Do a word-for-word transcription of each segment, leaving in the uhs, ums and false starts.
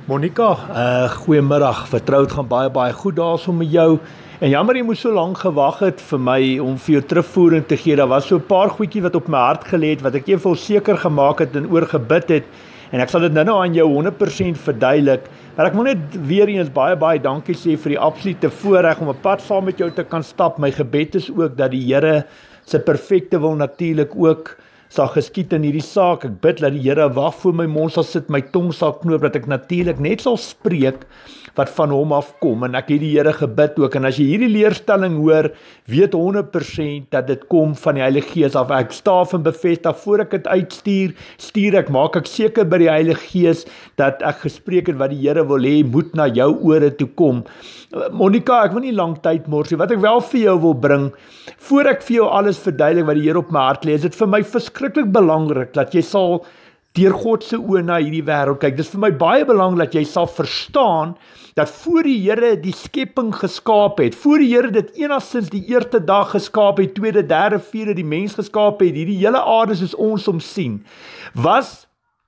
Monica, uh, goeiemiddag, vertrou het gaan baie baie goed daar so met jou, en jammer jy moes so lang gewag het vir my om vir jou terugvoering te gee. Daar was so 'n paar goedjies wat op my hart gelê het, wat ek eenvoudig seker gemaak het en oor gebid het, en ek sal dit nou nou aan jou honderd persent verduidelik, maar ek wil net weer eens baie baie dankie sê vir die absolute voorreg om 'n pad saam met jou te kan stap. My gebed is ook dat die Here se perfekte wil natuurlik ook sal geskied in hierdie saak. Ek bid dat die Here wag voor my mond sal sit, my tong sal knoop, dat ek natuurlik net sal spreek wat van hom afkom, en ek het die Here gebid ook, en as jy hierdie leerstelling hoor, weet honderd persent dat dit kom van die Heilige Gees af. Ek staaf en bevestig, voor ek dit uitstuur, stuur ek, maak ek seker by die Heilige Gees, dat ek gespreek het wat die Here wil hê, moet na jou ore toe kom. Monica, ek wil nie lang tyd mors nie, wat ek wel vir jou wil bring, voor ek vir jou alles verduidelik wat die Here op my hart lê, is dit vir my verskriklik belangrik, dat jy sal deur God se oë na hierdie wêreld kyk. Dit is vir my baie belangrik dat jy sal verstaan, dat voor die Here die skepping geskaap het, voor die Here dit enigstens die eerste dag geskaap het, tweede, derde, vierde, die mens geskaap het, hierdie hele aarde soos ons hom sien, was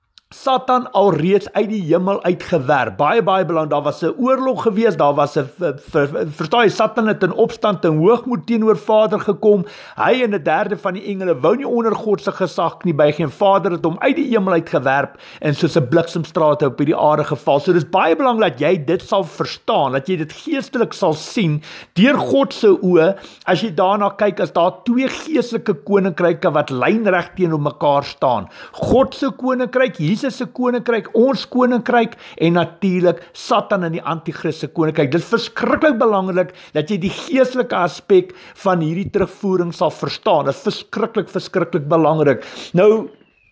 Satan alreeds uit die hemel uitgewerp. Baie, baie belang, daar was 'n oorlog gewees, daar was 'n, verstaan jy, Satan het in opstand en hoogmoed teenoor Vader gekom, hy en 'n derde van die engele wou nie onder God se gesag knie buig nie, en Vader het hom uit die hemel uitgewerp, en soos 'n bliksemstraat op hierdie aarde geval. So dis baie belangrik dat jy dit sal verstaan, dat jy dit geestelik sal sien, deur God se oë, as jy daarna kyk, as daar twee geestelike koninkryke wat lynreg teenoor mekaar staan. God se koninkryk, Jesus se koninkryk, ons koninkryk, en natuurlik Satan en die antichrist se koninkryk. Dit is verskriklik belangrik dat jy die geestelike aspek van hierdie terugvoering sal verstaan. Dit is verskriklik, verskriklik belangrik. Nou,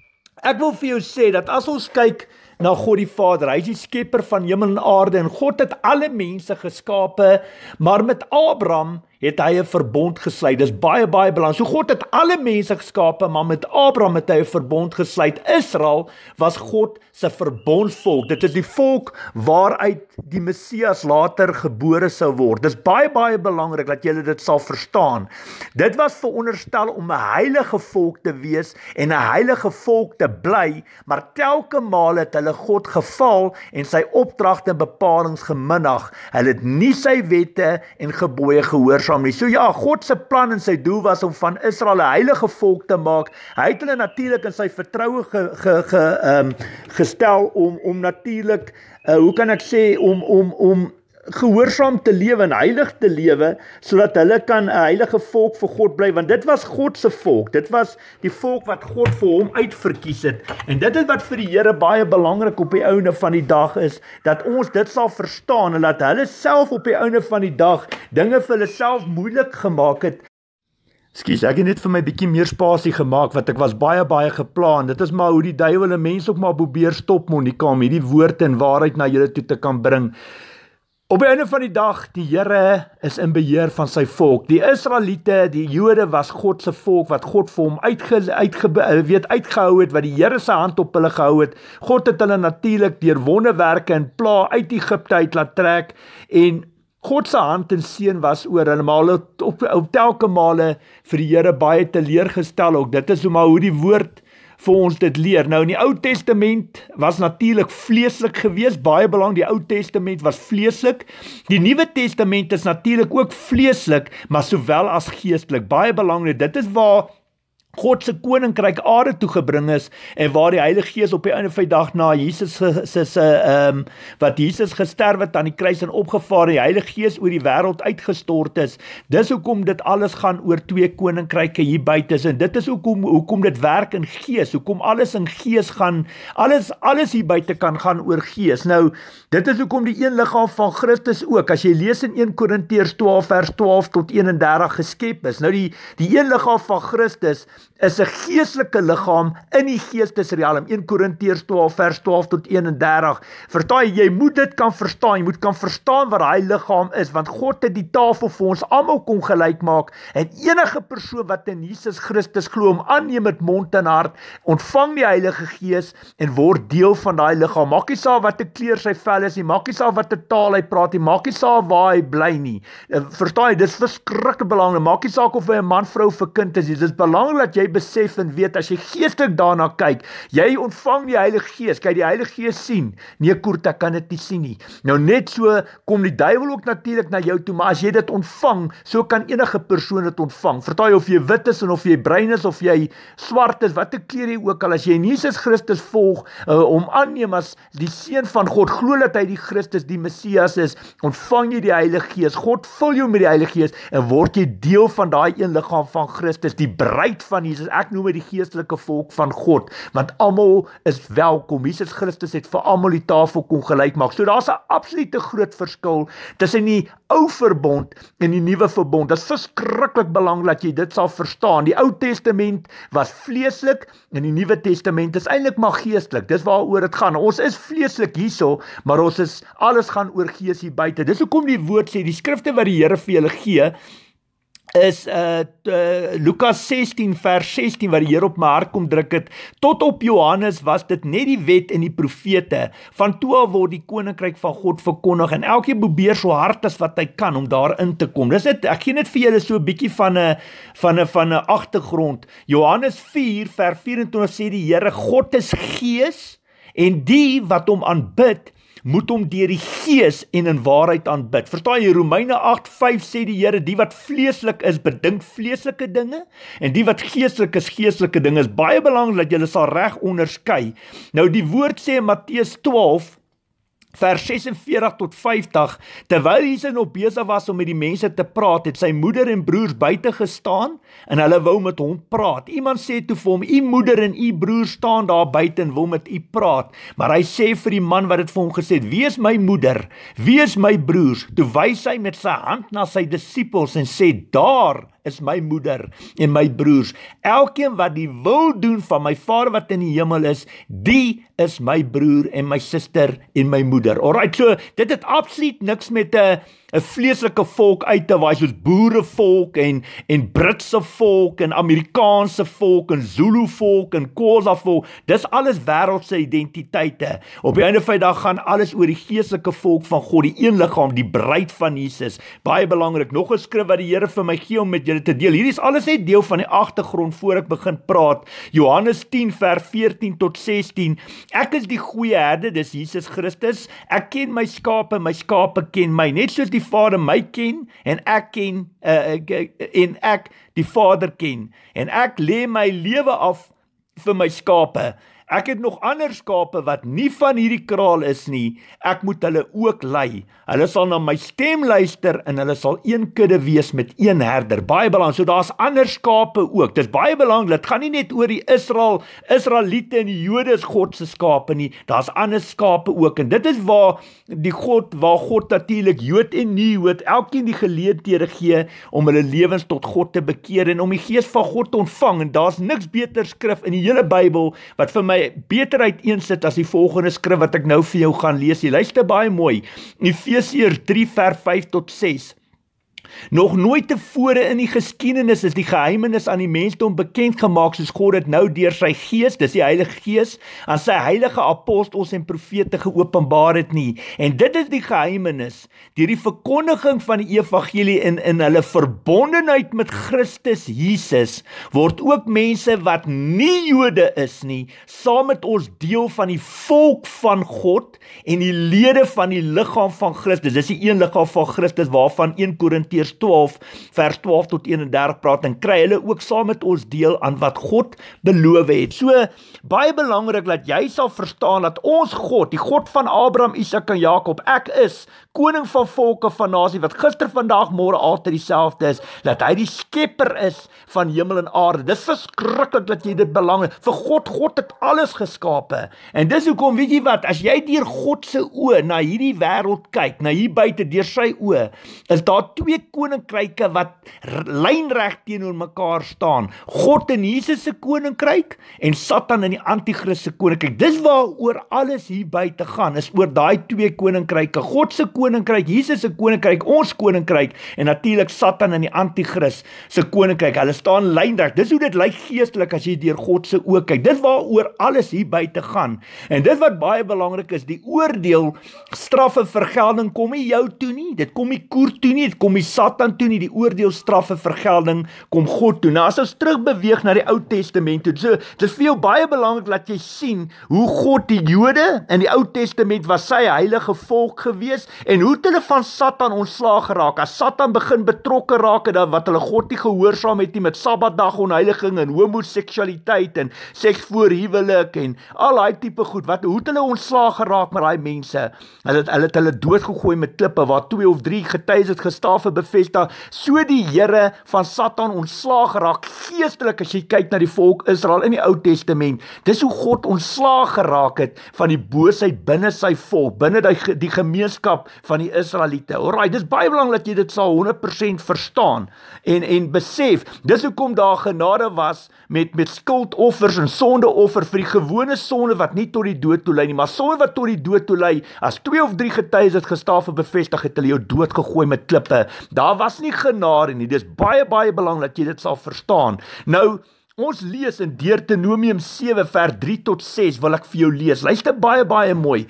ek wil vir jou sê, dat as ons kyk na God die Vader, hy is die skepper van hemel en aarde, en God het alle mense geskape, maar met Abraham het hy 'n verbond gesluit. Dis baie, baie belangrik. So God het alle mense geskape, maar met Abraham het hy 'n verbond gesluit. Israel was God se verbondsvolk. Dit is die volk waaruit die Messias later gebore sou word. Dis baie, baie belangrik dat julle dit sal verstaan. Dit was veronderstel om 'n heilige volk te wees en 'n heilige volk te bly, maar telke maal het hulle God geval en sy opdragte en bepalings geminag. Hulle het nie sy wette en gebooie gehoorsaam nie. So ja, God se plan en sy doel was om van Israel 'n heilige volk te maak. Hy het hulle natuurlik in sy vertroue ge, ge, ge, um, gestel om, om natuurlik, uh, hoe kan ek sê, om, om, om gehoorsaam te lewe en heilig te lewe, sodat hulle kan 'n heilige volk vir God bly, want dit was God se volk, dit was die volk wat God vir hom uitverkies het, en dit is wat vir die Here baie belangrik op die einde van die dag is, dat ons dit sal verstaan, en dat hulle self op die einde van die dag dinge vir hulle self moeilik gemaak het. Skus, ek het net vir my bietjie meer spasie gemaak, want ek was baie, baie geplan. Dit is maar hoe die duiwel 'n mens ook maar probeer stop, Monica, om hierdie woord en waarheid na julle toe te kan bring. Op die einde van die dag, die Here is in beheer van sy volk. Die Israeliete, die Jode was God se volk, wat God vir hom uitge, uitge, weet, uitgehou het, wat die Here se hand op hulle gehou het. God het hulle natuurlik deur wonderwerke en pla uit Egipte uit laat trek, en God se hand en seën was oor hulle, maar hulle op, op telke male vir die Here baie teleurgestel ook. Dit is hoe maar hoe die woord vir ons dit leer. Nou in die Ou Testament was natuurlik vleeslik geweest, baie belangrik, die Ou Testament was vleeslik. Die Nuwe Testament is natuurlik ook vleeslik, maar sowel as geestelik. Baie belangrik, dit is waar God se koninkryk aarde toe gebring is, en waar die Heilige Gees op die einde van die dag na Jesus se se um, wat Jesus gesterf het aan die kruis en opgevaar, die Heilige Gees oor die wêreld uitgestort is. Dis hoekom dit alles gaan oor twee koninkryke hier buite is, en dit is hoekom hoekom dit werk in gees, hoekom alles in gees gaan, alles alles hier buite kan gaan oor gees. Nou, dit is hoekom die een liggaam van Christus ook, as jy lees in een Korintiërs twaalf vers twaalf tot eenendertig geskep is. Nou die die een liggaam van Christus is 'n geestelike liggaam in die geestesrealm. een Korintiërs twaalf vers twaalf tot eenendertig. Verstaan jy, jy moet dit kan verstaan, jy moet kan verstaan wat daai liggaam is, want God het die tafel vir ons almal kom gelyk maak, en enige persoon wat in Jesus Christus glo, hom aanneem met mond en hart, ontvang die Heilige Gees en word deel van daai liggaam. Maak nie saak wat 'n kleur sy vel is nie, maak nie saak wat 'n taal hy praat nie, maak nie saak waar hy bly nie. Verstaan jy, dis verskriklik belangrik. Maak nie saak of hy 'n man, vrou of 'n kind is, dit is belangrik dat jy besef en weet, as jy geestelik daarna kyk, jy ontvang die Heilige Gees, kyk die Heilige Gees sien, nee Koert, ek kan dit nie sien nie. Nou net so kom die duiwel ook natuurlik na jou toe, maar as jy dit ontvang, so kan enige persoon dit ontvang. Vertel jy of jy wit is en of jy bruin is, of jy swart is, wat 'n kleur jy ook al, as jy Jesus Christus volg, uh, om aanneem as die seun van God, glo dat hy die Christus, die Messias is, ontvang jy die Heilige Gees, God vul jou met die Heilige Gees, en word jy deel van daai een liggaam van Christus, die bruid van Jesus, ek noem dit die geestelike volk van God, want almal is welkom, Jesus Christus het vir almal die tafel kom gelyk maak, so daar's 'n absolute groot verskil tussen die ou verbond en die nuwe verbond. Dit is verskriklik belangrik dat jy dit sal verstaan. Die Ou Testament was vleeslik en die Nuwe Testament is eintlik maar geestelik. Dis waaroor dit gaan. Ons is vleeslik hierso, maar ons is alles gaan oor gees hier buite. Dis hoekom die woord sê, die skrifte wat die Here vir julle gee, is uh, uh, Lukas sestien vers sestien, wat die Here op my hart kom druk het, tot op Johannes was dit net die wet en die profete, van toe af word die koninkryk van God verkondig, en elkeen probeer so hard as wat hy kan, om daarin te kom. Dis dit, ek gee net vir julle so 'n bietjie van 'n van 'n van 'n agtergrond. Johannes vier vers vyf-en-twintig sê die Here, God is gees, en die wat hom aanbid, moet hom deur die gees en in waarheid aanbid. Verstaan jy, Romeine agt vyf sê die Here, die wat vleeslik is, bedink vleeslike dinge, en die wat geestelik is, geestelike dinge. Is baie belangrik dat jy sal reg onderskei. Nou die woord sê in Matteus twaalf, vers sesenveertig tot vyftig, terwyl Jesus nog besig was om met die mense te praat, het sy moeder en broers buite gestaan, en hulle wou met hom praat. Iemand sê toe vir hom, u moeder en u broer staan daar buite en wil met u praat. Maar hy sê vir die man wat dit vir hom gesê het, wie is my moeder? Wie is my broers? Toe wys hy met sy hand na sy disippels en sê, daar is my moeder en my broers. Elkeen wat die wil doen van my Vader wat in die hemel is, die is my broer en my suster en my moeder. Alright, so dit het absoluut niks met 'n 'n vleeslike volk uit te waai, soos boerevolk en en Britse volk en Amerikaanse volk en Zulu volk en Xhosa volk. Dis alles wêreldse identiteite. Op die einde van die dag gaan alles oor die geestelike volk van God, die een liggaam, die bruid van Jesus. Baie belangrik. Nog 'n skrif wat die Here vir my gee om met julle te deel. Hierdie is alles net deel van die agtergrond voor ek begin praat. Johannes tien vers veertien tot sestien. Ek is die goeie herde, dis Jesus Christus. Ek ken my skape, my skape ken my. Net soos die Vader my ken en ek ken uh, en ek die Vader ken. En ek lê my lewe af vir my skape. Ek het nog ander skape wat nie van hierdie kraal is nie. Ek moet hulle ook lei. Hulle sal na my stem luister en hulle sal een kudde wees met een herder. Baie belangrik. So daar's ander skape ook. Dis baie belangrik. Dit gaan nie net oor die Israel, Israeliete en die Jode is God se skape nie. Daar's ander skape ook. En dit is waar die God, waar God natuurlik Jood en nie-Jood elkeen die geleenthede gee om hulle lewens tot God te bekeer en om die Gees van God te ontvang. En daar's niks beter skrif in die hele Bybel wat vir my beter uiteensit as die volgende skrif wat ek nou vir jou gaan lees. Jy luister baie mooi. Efesiërs drie vers vyf tot ses. Nog nooit tevore in die geskiedenis is die geheimenis aan die mensdom bekend gemaak soos God dit nou deur sy Gees, dis die Heilige Gees, aan sy heilige apostels en profete geopenbaar het nie. En dit is die geheimenis, deur die verkondiging van die evangelie in, in hulle verbondenheid met Christus Jesus, word ook mense wat nie Jode is nie, saam met ons deel van die volk van God en die lede van die liggaam van Christus. Dis die een liggaam van Christus waarvan een Korintiërs twaalf vers twaalf tot eenendertig praat, en kry hulle ook saam met ons deel aan wat God beloof het. So baie belangrik dat jy sal verstaan dat ons God, die God van Abraham, Isak en Jakob, ek is koning van volke van nasie, wat gister, vandag, môre altyd dieselfde is, dat hy die skepper is van hemel en aarde. Dis verskriklik dat jy dit belangrik, vir God, God het alles geskape, en dis hoekom, weet jy wat, as jy deur God se oë na hierdie wêreld kyk, na hier buite, deur sy oë, is daar twee koninkryke wat lynreg teenoor mekaar staan. God in Jesus se koninkryk en Satan in die antichrist se koninkryk. Dis waaroor alles hier buite gaan, is oor daai twee koninkryke. God se koninkryk, Jesus se koninkryk, ons koninkryk, en natuurlik Satan in die antichrist se koninkryk. Hulle staan lynreg. Dis hoe dit lyk geestelik as jy deur God se oë kyk. Dis waaroor alles hier buite gaan. En dit wat baie belangrik is, die oordeel, straf en vergelding kom nie jou toe nie. Dit kom nie Koert toe nie, dit kom nie Satan toe nie, die oordeelstraf en vergelding kom God toe. Nou as ons terugbeweeg na die Ou Testament toe, so, dit is vir jou baie belangrik dat jy sien hoe God die Jode in die Ou Testament was sy heilige volk gewees en hoe het hulle van Satan ontslaag geraak. As Satan begin betrokke raak en wat hulle God nie gehoorsaam het nie met Sabbatdag onheiliging en homoseksualiteit en seks voor huwelik en al daai tipe goed, wat hoe het hulle ontslaag geraak met daai mense? Hulle het hulle, het hulle doodgegooi met klippe waar twee of drie getuies het gestaaf en bevestig. So die Here van Satan ontslaag geraak geestelik as jy kyk na die volk Israel in die Ou Testament. Dis hoe God ontslaag geraak het van die boosheid binne sy volk, binne die, die gemeenskap van die Israeliete. Alright, dis baie belangrik dat jy dit sal honderd persent verstaan en en besef. Dis hoekom daar genade was met met skuldoffers en sondeoffer vir die gewone sonde wat nie tot die dood toe lei nie, maar sonde wat tot die dood toe lei. As twee of drie getuies het gestaaf en bevestig, het hulle jou dood gegooi met klippe. Daar was nie genade nie. Dis baie baie belangrik dat jy dit sal verstaan. Nou ons lees in Deuteronomium sewe vers drie tot ses wil ek vir jou lees. Luister baie baie mooi.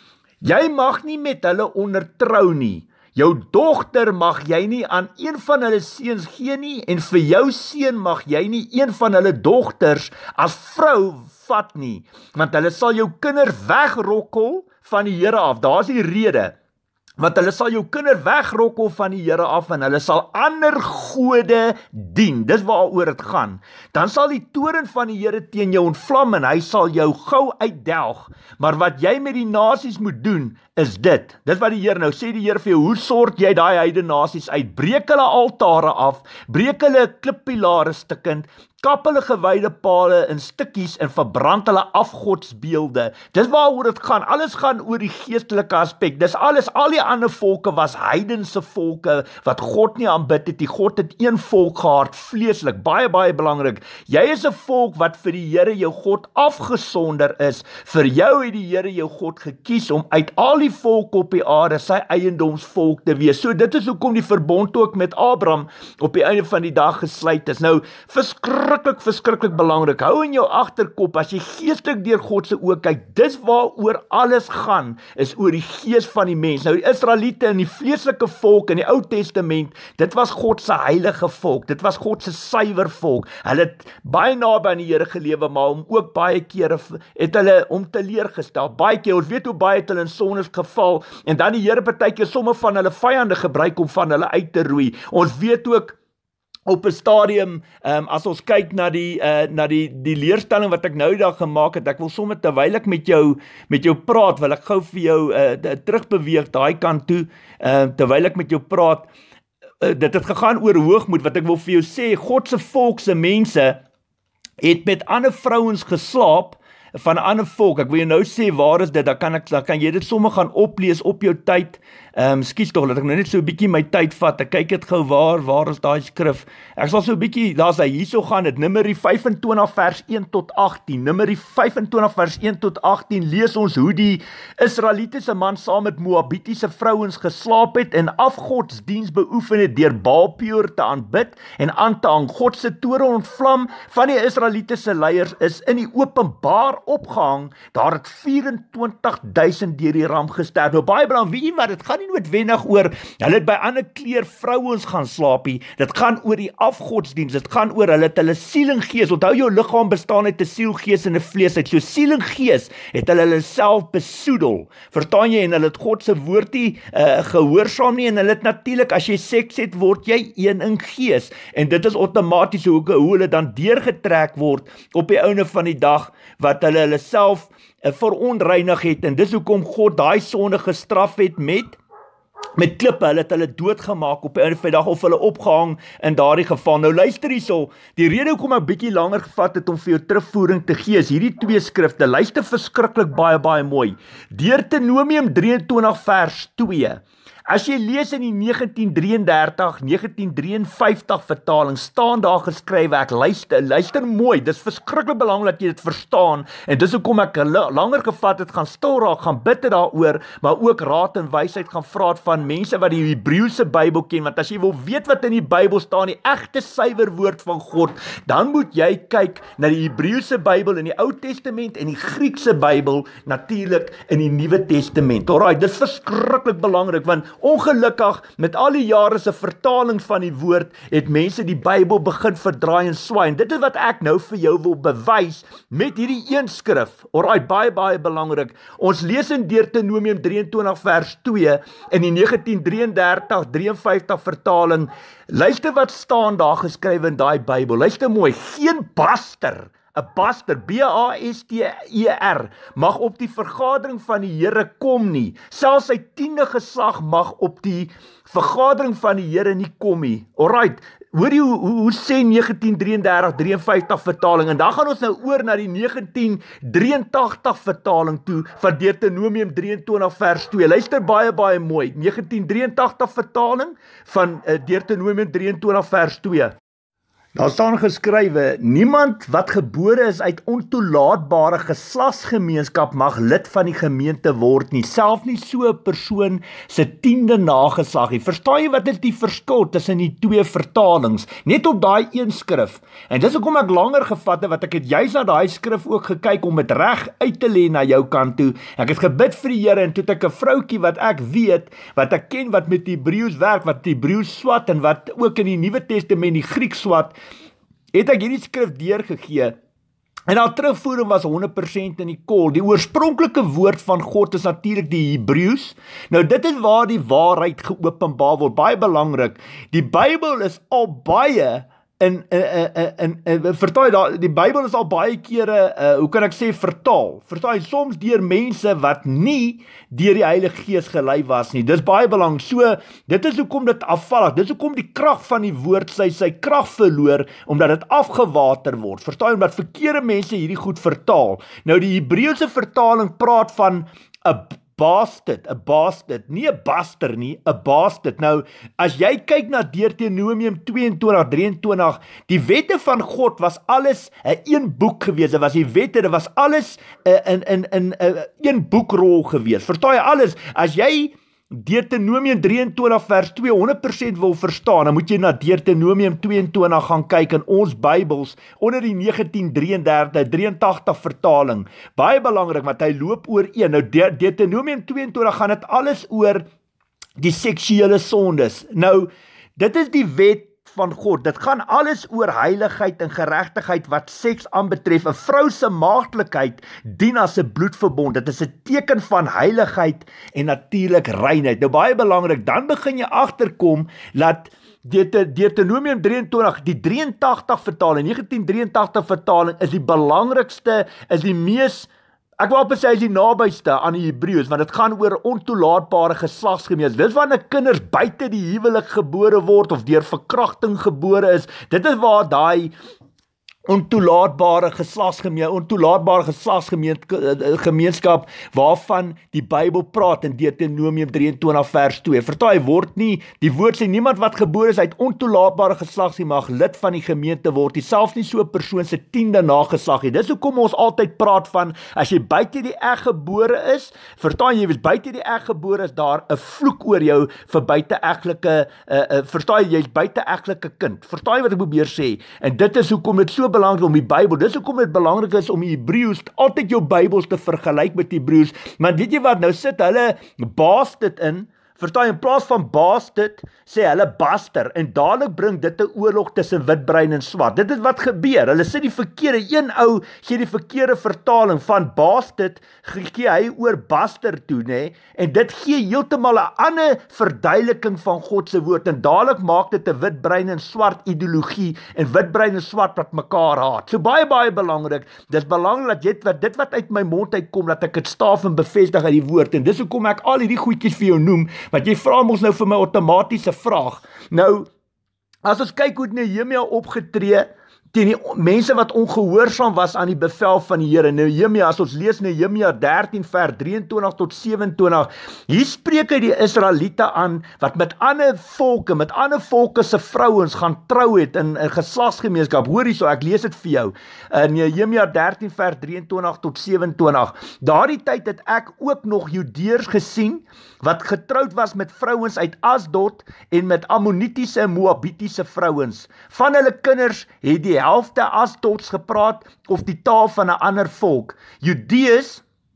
Jy mag nie met hulle ondertrou nie. Jou dogter mag jy nie aan een van hulle seuns gee nie en vir jou seun mag jy nie een van hulle dogters as vrou vat nie, want hulle sal jou kinders wegrokkel van die Here af. Daar's die rede. Want hulle sal jou kinder wegrokkel van die Here af en hulle sal ander gode dien. Dis waaroor dit gaan. Dan sal die toorn van die Here teen jou ontvlam en hy sal jou gou uitdelg. Maar wat jy met die nasies moet doen, is dit. Dis wat die Here nou sê, die Here vir jou, hoe sort jy daai heidene nasies uit? Breek hulle altare af, breek hulle klippilare stukkend, kap hulle gewyde pale in stukkies en verbrand hulle afgodsbeelde. Dis waaroor dit gaan. Alles gaan oor die geestelike aspek. Dis alles, al die ander volke was heidense volke wat God nie aanbid het. Die God het een volk gehad, vleeslik. Baie baie belangrik. Jy is 'n volk wat vir die Here jou God afgesonder is. Vir jou het die Here jou God gekies om uit al die volke op die aarde sy eiendomsvolk te wees. So dit is hoekom die verbond ook met Abraham op die einde van die dag gesluit is. Nou, verskriklik, verskriklik belangrik. Hou in jou agterkop, as jy geestelik deur God se oë kyk, dis waaroor alles gaan, is oor die gees van die mens. Nou, die Israeliete en die vleeslike volk in die Ou Testament, dit was God se heilige volk, dit was God se suiwer volk. Hulle het baie naby aan die Here gelewe, maar om ook baie kere het hulle om teleurgestel. Baie keer, ons weet hoe baie het hulle in sondes geval, en dan die Here partykeer somme van hulle vyande gebruik om van hulle uit te roei. Ons weet ook op 'n stadium, um, as ons kyk na die uh, na die die leerstelling wat ek nou daar gemaak het, ek wil sommer terwyl ek met jou met jou praat, wil ek gou vir jou uh, terugbeweeg daai kant toe, uh, terwyl ek met jou praat, uh, dit het gegaan oor hoogmoed, wat ek wil vir jou sê, God se volk se mense het met ander vrouens geslaap van 'n ander volk. Ek wil jou nou sê, waar is dit? Dan kan ek, dan kan jy dit sommer gaan oplees op jou tyd. Ehm, um, skies tog, laat ek nou net so 'n bietjie my tyd vat. Ek kyk dit gou waar, waar is daai skrif? Ek sal so 'n bietjie, daar's hy hierso gaan, dit Numeri vyf en twintig vers een tot agttien. Numeri vyf en twintig vers een tot agttien lees ons hoe die Israelitiese man saam met Moabitiese vrouens geslaap het en afgodsdiens beoefen het deur Baalpeor te aanbid en aan te hang. God se toorn ontvlam van die Israelitiese leiers is in die openbaar opgehang. Daar het vyf-en-twintig duisend deur die ramp gesterf. Nou baie belangrik, weet jy wat, dit gaan nie noodwendig oor, hulle het by ander kleer vrouens gaan slaap nie, dit gaan oor die afgodsdiens, dit gaan oor, hulle het hulle siel en gees, onthou jou liggaam bestaan uit 'n siel, gees en 'n vlees uit, so siel en gees het hulle hulle self besoedel, verstaan jy, en hulle het God se woord nie uh, gehoorsaam nie, en hulle het natuurlik, as jy seks het, word jy een in gees, en dit is outomaties hoe, hoe hulle dan deurgetrek word op die einde van die dag, wat hulle hulle self uh, veronreinig het, en dis hoekom God daai sonde gestraf het met met klippe, hulle het hulle doodgemaak op 'n dag of hulle opgehang in daardie geval. Nou luister hierso, die rede hoekom ek bietjie langer gevat het om vir jou terugvoering te gee, is hierdie twee skrifte, luister verskriklik baie baie mooi. Deuteronomium drie en twintig vers twee. As jy lees in die negentien drie en dertig, negentien drie en vyftig vertaling, staan daar geskrywe, ek luister, luister mooi, dis verskriklik belangrik dat jy dit verstaan, en dis hoekom ek langer gevat het, gaan stil raak, gaan bid het daaroor, maar ook raad en wysheid gaan vra van mense wat die Hebreëse Bybel ken, want as jy wil weet wat in die Bybel staan, die egte suiwer woord van God, dan moet jy kyk na die Hebreëse Bybel in die Ou Testament en die Griekse Bybel natuurlik in die Nuwe Testament. Alraai, dis verskriklik belangrik, want Ongelukkig, met al die jare se vertaling van die woord, het mense die Bybel begin verdraai en swaai. En dit is wat ek nou vir jou wil bewys met hierdie een skrif. Alright, baie, baie belangrik. Ons lees in Deuteronomium drieëntwintig vers twee in die negentien drieëndertig drieënvyftig vertaling. Luister wat staan daar geskryf in daai Bybel. Luister mooi, geen baster, 'n baster, B A S T E R, mag op die vergadering van die Here kom nie. Selfs sy tiende geslag mag op die vergadering van die Here nie kom nie. Alright, hoor jy hoe, hoe, hoe sê negentien drieëndertig drieënvyftig vertaling, en dan gaan ons nou oor na die negentien drieëntagtig vertaling toe, van Deuteronomium drieëntwintig vers twee. Luister baie, baie mooi, negentien drieëntagtig vertaling, van uh, Deuteronomium drieëntwintig vers twee. Daar staan geskrywe, niemand wat gebore is uit ontoelaatbare geslagsgemeenskap mag lid van die gemeente word nie, self nie so 'n persoon se tiende nageslag nie. Verstaan jy wat is die verskil tussen die twee vertalings, net op daai een skrif? En dis hoekom ek langer gevat het, wat ek het juis na daai skrif ook gekyk om dit reg uit te lê na jou kant toe. Ek het gebid vir die Here, en toe het ek 'n vroutjie wat ek weet, wat ek ken, wat met die Hebreëus werk, wat die Hebreëus swat, en wat ook in die Nuwe Testament die Grieks swat, het ek hierdie skrif deurgegee, en haar terugvoering was honderd persent in die kol. Die oorspronklike woord van God is natuurlik die Hebreëus. Nou dit is waar die waarheid geopenbaar word, baie belangrik. Die Bybel is al baie in, in, in, in, in vertaal daar, die Bybel is al baie kere, uh, hoe kan ek sê, vertaal. Vertaal soms deur mense wat nie deur die Heilige Gees gelei was nie. Dis baie belangrik. So, dit is hoekom dit afvallig. Dis hoekom die krag van die woord sy sy krag verloor, omdat dit afgewater word. Verstaan, omdat verkeerde mense hierdie goed vertaal. Nou die Hebreëse vertaling praat van 'n bastard, 'n bastard, nie 'n baster nie, 'n bastard. Nou, as jy kyk na Deuteronomium tweeëntwintig drieëntwintig, die wette van God was alles 'n een boek gewees. Dit was die wette, dit was alles 'n in in in 'n een boekrol gewees. Verstaan jy alles? As jy Deuteronomium drieëntwintig vers twee honderd persent wil verstaan, dan moet jy na Deuteronomium tweeëntwintig gaan kyk in ons Bybels, onder die negentien drieëndertig drieëntagtig vertaling. Baie belangrik, want hy loop oor een. Nou Deuteronomium tweeëntwintig gaan dit alles oor die seksuele sondes. Nou, dit is die wet van God. Dit gaan alles oor heiligheid en geregtigheid wat seks aanbetref. 'n Vrou se maagdelikheid dien as 'n bloedverbond. Dit is 'n teken van heiligheid en natuurlik reinheid. Nou baie belangrik, dan begin jy agterkom dat Deuteronomium drieëntwintig, die drieëntagtig vertaling, negentien drieëntagtig vertaling is die belangrikste, is die mees, ek wil op sê is die nabyste aan die Hebreëus, want dit gaan oor ontoelaatbare geslagsgemeenskap. Dis wanneer kinders buite die huwelik gebore word of deur verkrachting gebore is. Dit is waar daai ontoelaatbare geslagsgemeenskap, ontoelaatbare geslagsgemeenskap waarvan die Bybel praat in Deuteronomium drieëntwintig vers twee. Vertaai word nie, die woord sê niemand wat gebore is uit ontoelaatbare geslag nie mag lid van die gemeente word, nie selfs nie so 'n persoon se tiende nageslag nie. Dis hoekom ons altyd praat van, as jy buite die eg gebore is, vertaai jy, is buite die eg gebore is daar 'n vloek oor jou vir buite-eglike, uh, uh, vertaai jy's buite-eglike kind. Vertaai wat ek probeer sê, en dit is hoekom dit so belangrik om die Bybel, dis hoekom dit belangrik is om die Hebreëus, altyd jou Bybels te vergelyk met die Hebreëus, maar weet jy wat, nou sit hulle baas dit in, verstaan jy, in plaas van baas dit, sê hulle baster, en dadelik bring dit 'n oorlog tussen witbrein en swart. Dit is wat gebeur, hulle sê die verkeerde, een ou gee die verkeerde vertaling van baas dit, gee hy oor baster toe, nê, en dit gee heeltemal 'n ander verduideliking van God se woord, en dadelik maak dit 'n witbrein en swart ideologie, en witbrein en swart wat mekaar haat. So baie, baie belangrik, dis belangrik dat jy, wat dit wat uit my mond uitkom, dat ek dit staaf en bevestig uit die woord, en dis hoekom ek al hierdie goedjies vir jou noem, want jy vra ons nou vir my outomatiese vraag. Nou, as ons kyk hoe Nehemia opgetree teen die mense wat ongehoorsaam was aan die bevel van die Here. Nehemia, as ons lees Nehemia dertien vers drieëntwintig tot sewenentwintig, hier spreek hy die Israeliete aan wat met ander volke, met ander volke se vrouens gaan trou het in 'n geslagsgemeenskap. Hoor hierso, ek lees dit vir jou. In Nehemia dertien vers drieëntwintig tot sewenentwintig. Daardie tyd het ek ook nog Judeërs gesien wat getroud was met vrouens uit Asdod en met Ammonitiese en Moabitiese vrouens. Van hulle kinders het die helfte Asdods gepraat of die taal van 'n ander volk. Judeërs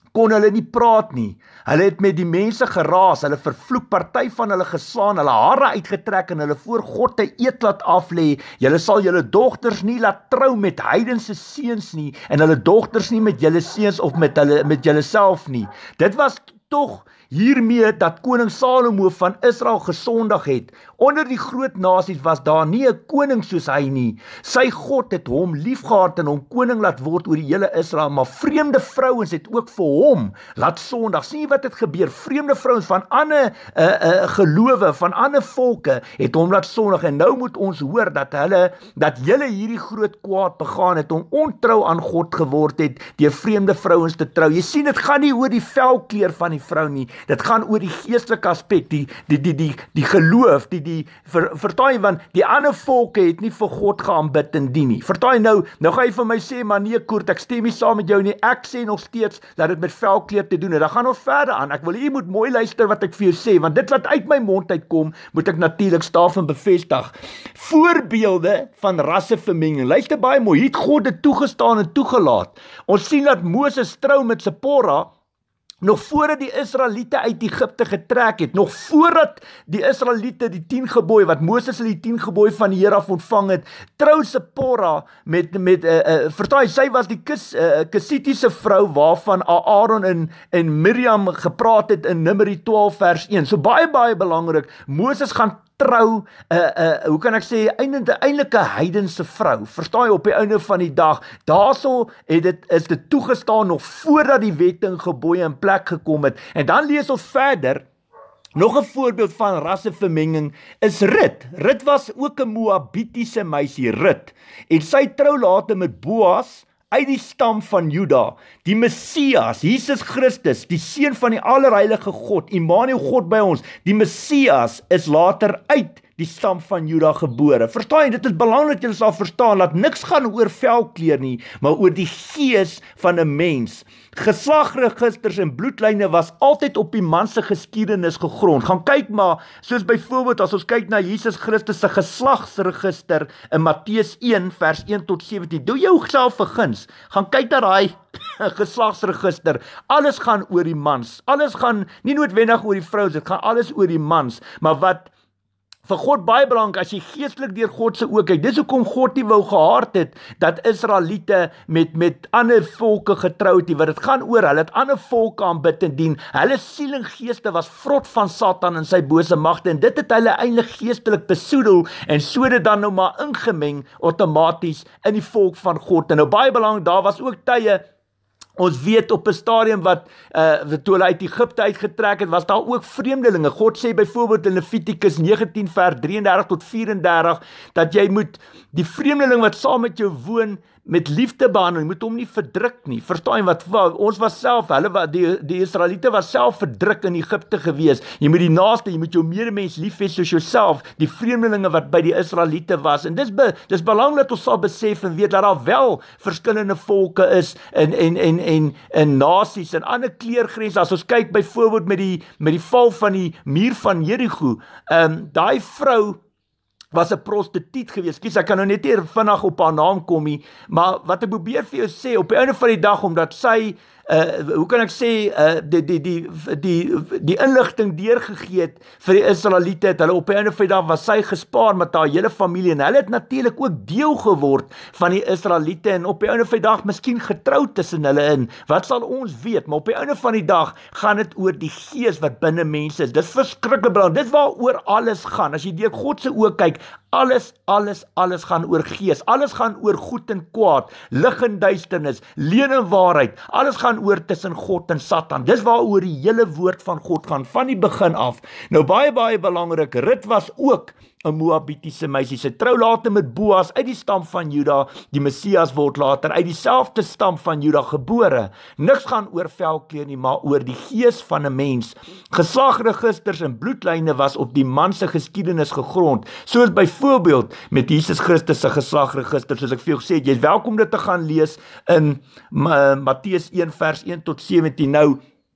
kon hulle nie praat nie. Hulle het met die mense geraas, hulle vervloek, party van hulle geslaan, hulle hare uitgetrek en hulle voor God 'n eed laat aflê. Julle sal julle dogters nie laat trou met heidense seuns nie en hulle dogters nie met julle seuns of met hulle met julle self nie. Dit was tog hiermee dat koning Salomo van Israel gesondig het. Onder die groot nasies was daar nie 'n koning soos hy nie. Sy God het hom liefgehad en hom koning laat word oor die hele Israel, maar vreemde vrouens het ook vir hom laat sondig. Sien jy wat het gebeur? Vreemde vrouens van ander uh, uh, gelowe, van ander volke het hom laat sondig en nou moet ons hoor dat hulle, dat julle hierdie groot kwaad begaan het, om ontrou aan God geword het, deur vreemde vrouens te trou. Jy sien, dit gaan nie oor die velkleur van die vrou nie, dit gaan oor die geestelike aspek, die, die, die, die, die geloof, die, die, ver, vertaai, want die ander volke het nie vir God geaanbid en dien nie. Vertaai nou, nou ga jy vir my sê, maar nee Koert, ek stem nie saam met jou nie, ek sê nog steeds, dat dit met velkleur te doen het, dan gaan ons verder aan, ek wil jy moet mooi luister wat ek vir jou sê, want dit wat uit my mond uitkom, moet ek natuurlik staaf en bevestig. Voorbeelde van rassevermenging, luister baie mooi, het God dit toegestaan en toegelaat. Ons sien dat Moses trou met Sipora, nog voordat die Israeliete uit Egipte getrek het, nog voordat die Israeliete die tien gebooie, wat Moses die tien gebooie van die Here af ontvang het, trou Sipora met, met uh, uh, vertaai, sy was die Kis, uh, Kisitiese vrou, waarvan Aaron en, en Miriam gepraat het in Numeri twaalf vers een, so baie, baie belangrik, Moses gaan trou, uh, uh, hoe kan ek sê, eintlik 'n heidense vrou, verstaan jy, op die einde van die dag, daarso het dit, is dit toegestaan nog voordat die wette en gebooie in plek gekom het, en dan lees ons verder, nog 'n voorbeeld van rassevermenging is Rut. Rut was ook 'n Moabitiese meisie, Rut, en sy trou later met Boas, uit die stam van Juda, die Messias, Jesus Christus, die seun van die allerheilige God, Immanuel, God by ons, die Messias is later uit die stam van Juda gebore. Verstaan jy, dit is belangrik dat jy sal verstaan, dat niks gaan oor velkleur nie, maar oor die gees van 'n mens. Geslagregisters en bloedlyne was altyd op die man se geskiedenis gegrond. Gaan kyk maar, soos byvoorbeeld as ons kyk na Jesus Christus se geslagsregister in Matteus een vers een tot sewentien. Doe jou self 'n guns. Gaan kyk na daai geslagsregister. Alles gaan oor die mans. Alles gaan nie noodwendig oor die vrouens, dit gaan alles oor die mans. Maar wat vir God baie belangrik, as jy geestelik deur God se oë kyk, dis hoekom God nie wou gehad het, dat Israeliete met, met ander volke getroud het, want dit gaan oor, hulle het ander volke aanbid en dien, hulle siel en geeste was vrot van Satan en sy bose magte, en dit het hulle eintlik geestelik besoedel, en so dit dan nou maar ingemeng, outomaties, in die volk van God, en nou baie belangrik, daar was ook tye, ons weet op 'n stadium wat, uh, toe hulle uit Egipte uitgetrek het, was daar ook vreemdelinge. God sê byvoorbeeld in Levitikus negentien vers drie en dertig tot vyf en dertig, dat jy moet die vreemdeling wat saam met jou woon, met liefde behandel, jy moet hom nie verdruk nie. Verstaan jy wat, wat ons was self, hulle wat die, die Israeliete was self verdruk in Egipte gewees. Jy moet die naaste, jy moet jou medemens lief hê soos jouself, die vreemdelinge wat by die Israeliete was. En dis be, dis belangrik dat ons sal besef en weet dat daar wel verskillende volke is en en en en en nasies en ander kleurgrense. As ons kyk byvoorbeeld met die met die val van die muur van Jerigo, ehm um, daai vrou was 'n prostituut gewees. Kies, ek kan nou net hier vinnig op haar naam kom nie, maar wat ek probeer vir jou sê, op die einde van die dag, omdat sy, uh, hoe kan ek sê, uh, die, die, die, die, die inligting deurgegee het vir die Israeliete, het hulle op die einde van die dag, was sy gespaar met haar hele familie, en hulle het natuurlik ook deel geword van die Israeliete, en op die einde van die dag, miskien getroud tussen hulle in, wat sal ons weet, maar op die einde van die dag, gaan dit oor die gees wat binne mense is, dit is verskriklik belangrijk, dit waar oor alles gaan, as jy deur God se oë kyk, alles, alles, alles gaan oor gees, alles gaan oor goed en kwaad, lig en duisternis, leuen en waarheid, alles gaan oor tussen God en Satan, dis waaroor die hele woord van God gaan, van die begin af. Nou baie, baie belangrik, Rut was ook 'n Moabitiese meisie, sy trou later met Boas uit die stam van Juda, die Messias word later uit dieselfde stam van Juda gebore. Niks gaan oor velkleur nie, maar oor die gees van 'n mens. Geslagregisters en bloedlyne was op die man se geskiedenis gegrond, soos byvoorbeeld met Jesus Christus se geslagregister, soos ek vir jou gesê het, jy is welkom dit te gaan lees in uh, Matteus een vers een tot sewentien. Nou,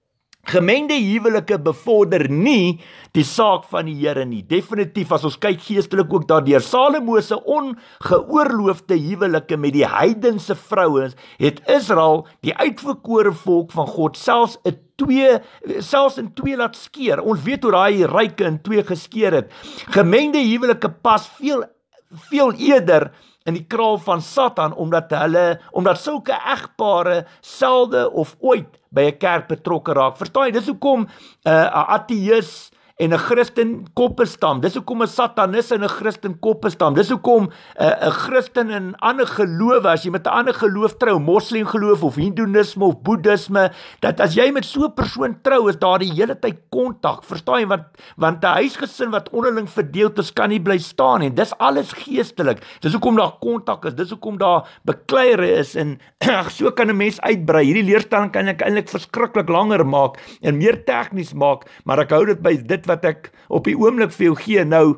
Gemengde huwelike bevorder nie die saak van die Here nie. Definitief, as ons kyk geestelik ook daardeur. Salomo se ongeoorloofde huwelike met die heidense vrouens, het Israel, die uitverkore volk van God, selfs 'n twee, selfs in twee laat skeer. Ons weet hoe daai ryke in twee geskeer het. Gemengde huwelike pas veel, veel eerder in die kraal van Satan, omdat hulle, omdat sulke egpare selde of ooit by 'n kerk betrokke raak. Verstaan jy, dis hoekom 'n uh, ateïs en 'n Christen koppe stam. Dis hoekom 'n satanis en 'n Christen koppe stam. Dis hoekom 'n uh, Christen en ander gelowe, as jy met 'n ander geloof trou, moslim geloof of hindoeïsme of boeddhisme, dat as jy met so 'n persoon trou, is daar die hele tyd kontak. Verstaan jy, want want 'n huisgesin wat onderling verdeeld is, kan nie bly staan nie. Dis alles geestelik. Dis hoekom daar kontak is. Dis hoekom daar bekleiere is en so kan 'n mens uitbrei. Hierdie leerstelling kan ek eintlik verskriklik langer maak en meer tegnies maak, maar ek hou dit by dit wat ek op die oomblik vir jou gee. Nou,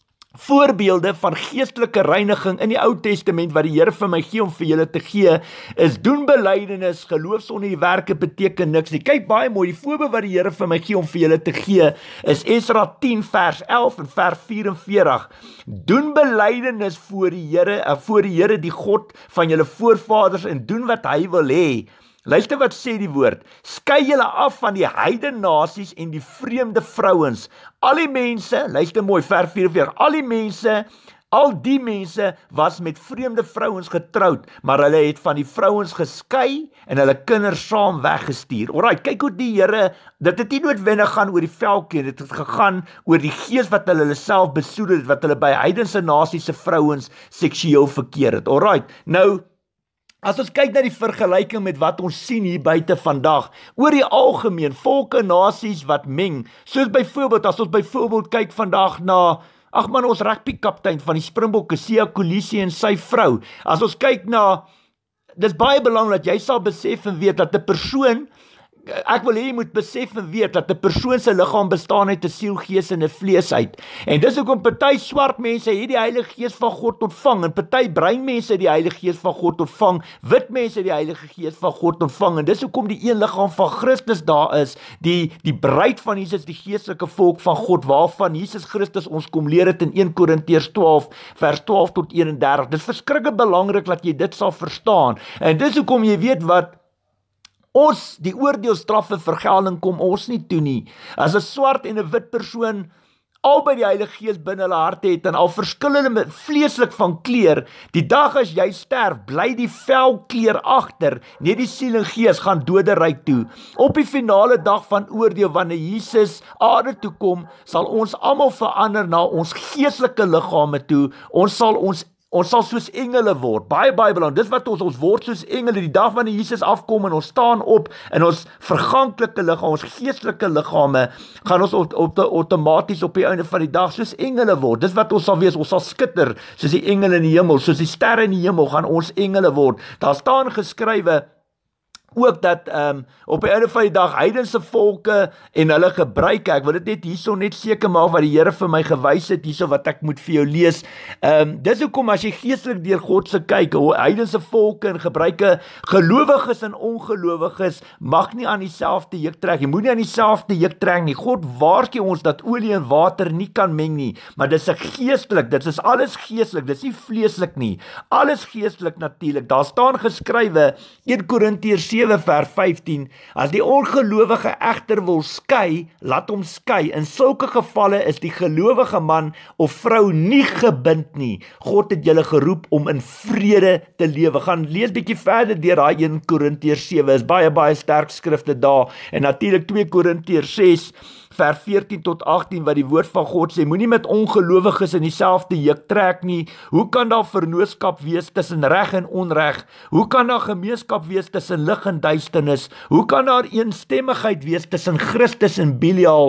voorbeelde van geestelike reiniging in die Ou Testament wat die Here vir my gee om vir julle te gee, is doen belydenis, geloof sonder die werke beteken niks nie. Kyk baie mooi, die voorbeeld wat die Here vir my gee om vir julle te gee, is Esra tien vers elf en vers vyf-en-veertig. Doen belydenis voor die Here, uh, voor die Here die God van julle voorvaders en doen wat hy wil hê. Luister wat sê die woord, skei julle af van die heidene nasies en die vreemde vrouens. Al die mense, luister mooi, vers vyf-en-veertig, al die mense, al die mense was met vreemde vrouens getroud, maar hulle het van die vrouens geskei en hulle kinders saam weggestuur. Alraai, kyk hoe die Here, dit het nie noodwendig gaan oor die velkie, dit het gegaan oor die gees wat hulle hulle self besoedel het, wat hulle by heidense nasies se vrouens seksueel verkeer het. Alraai, nou, as ons kyk na die vergelyking met wat ons sien hier buite vandag, oor die algemeen, volke, nasies wat meng, soos byvoorbeeld, as ons byvoorbeeld kyk vandag na, ag man, ons rugby-kaptein van die Springbokke, Siya Kolisi en sy vrou, as ons kyk na, dis baie belangrik dat jy sal besef en weet dat 'n persoon, ek wil hê jy moet besef en weet dat 'n persoon se liggaam bestaan uit 'n siel, gees en 'n vlees uit. En dis hoekom party swart mense het die Heilige Gees van God ontvang en party bruin mense het die Heilige Gees van God ontvang, wit mense het die Heilige Gees van God ontvang. En dis hoekom die een liggaam van Christus daar is, die die bruid van Jesus, die geestelike volk van God, waarvan Jesus Christus ons kom leer het in Eerste Korintiërs twaalf vers twaalf tot eenendertig. Dis verskriklik belangrik dat jy dit sal verstaan. En dis hoekom jy weet wat ons, die oordeelstraf en vergelding kom ons nie toe nie. As 'n swart en 'n wit persoon albei die Heilige Gees binne hulle harte het en al verskil hulle vleeslik van kleur, die dag as jy sterf, bly die velkleur agter, net die siel en gees gaan doderyk toe. Op die finale dag van oordeel, wanneer Jesus aarde toe kom, sal ons almal verander na ons geestelike liggame toe. Ons sal ons Ons sal soos engele word, baie, baie belang, dis wat ons, ons word soos engele, die dag wanneer Jesus afkom en ons staan op, en ons verganklike liggame, ons geestelike liggame, gaan ons op, op, outomaties op die einde van die dag soos engele word, dis wat ons sal wees, ons sal skitter, soos die engele in die hemel, soos die sterre in die hemel, gaan ons engele word. Daar staan geskrywe, ook dat um, op die einde van die dag heidense volke en hulle gebruike, ek wil dit net hierso net seker maak wat die Here vir my gewys het hierso wat ek moet vir jou lees. Um, dis hoekom as jy geestelik deur God se kyk, heidense volke en gebruike, gelowiges en ongelowiges mag nie aan dieselfde juk trek. Jy moet nie aan dieselfde juk trek nie. God waarsku ons dat olie en water nie kan meng nie, maar dis 'n geestelik, dit is alles geestelik, dis nie vleeslik nie. Alles geestelik natuurlik. Daar staan geskrywe Eerste Korintiërs sewe vers vyftien, as die ongelowige egter wil skei, laat hom skei. In sulke gevalle is die gelowige man of vrou nie gebind nie. God het julle geroep om in vrede te lewe. Gaan lees bietjie verder deur daai Eerste Korintiërs sewe, is baie baie sterk skrifte daar. En natuurlik Tweede Korintiërs ses vers veertien tot agtien, wat die woord van God sê, moenie met ongelowiges in dieselfde juk trek nie. Hoe kan daar vernootskap wees tussen reg en onreg? Hoe kan daar gemeenskap wees tussen lig en duisternis? Hoe kan daar eensstemmigheid wees tussen Christus en Belial?